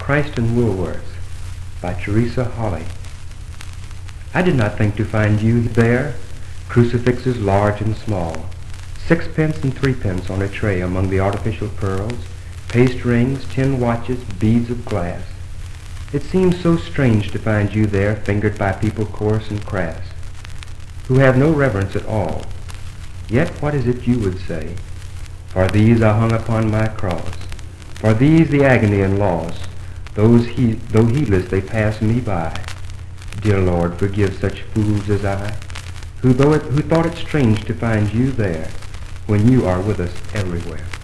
Christ in Woolworths by Theresa. I did not think to find you there, crucifixes large and small, sixpence and threepence on a tray among the artificial pearls, paste rings, tin watches, beads of glass. It seems so strange to find you there fingered by people coarse and crass, who have no reverence at all. Yet what is it you would say? For these I hung upon my cross, for these the agony and loss, though heedless they pass me by. Dear Lord, forgive such fools as I, who thought it strange to find you there, when you are with us everywhere.